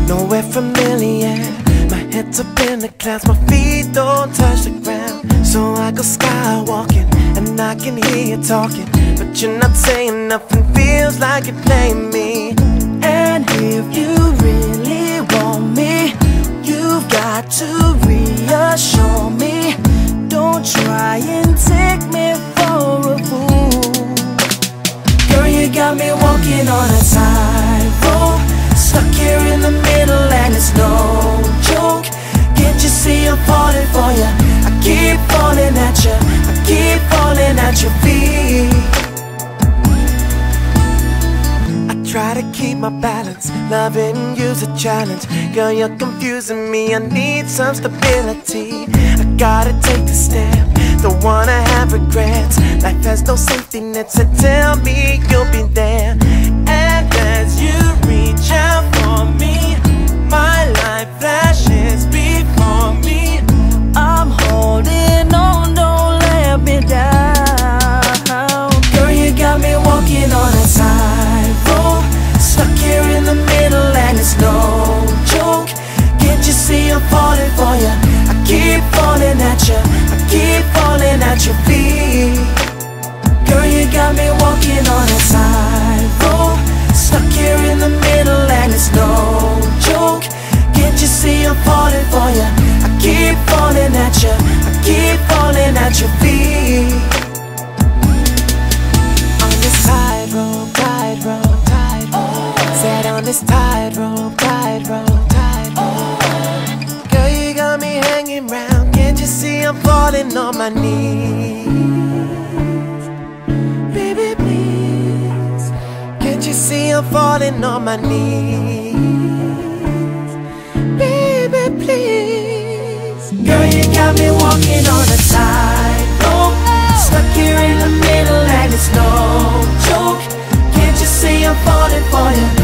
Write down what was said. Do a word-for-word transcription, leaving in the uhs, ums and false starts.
nowhere familiar. My head's up in the clouds, my feet don't touch the ground. So I go skywalking, and I can hear you talking, but you're not saying nothing, feels like you're playing me. And if you really want me, you've got to reassure me. Don't try and take me for a fool. Girl, you got me walking on a tightrope, stuck here in the middle and it's no joke. Can't you see I'm falling for you? I keep falling at you, I keep falling at your feet. Try to keep my balance, loving you's a challenge. Girl, you're confusing me, I need some stability. I gotta take a step, don't wanna have regrets. Life has no safety net, so tell me you'll be there. And as you reach out for me, my life flashes before me. I'm holding on, don't let me down. Girl, you got me walking on a tightrope, stuck here in the middle and it's no joke. Can't you see I'm falling for you? I keep falling at you, I keep falling at your feet. Girl, you got me walking on a tightrope, stuck here in the middle and it's no joke. Can't you see I'm falling for you? I keep falling at you, I keep falling at your feet. On this tightrope, tightrope, tightrope, set on this tightrope, tightrope, tightrope. Girl, you got me hanging round. Can't you see I'm falling on my knees? Baby, please. Can't you see I'm falling on my knees? Baby, please. Girl, you got me walking on a tightrope, stuck here in the middle and it's no joke. Can't you see I'm falling for you?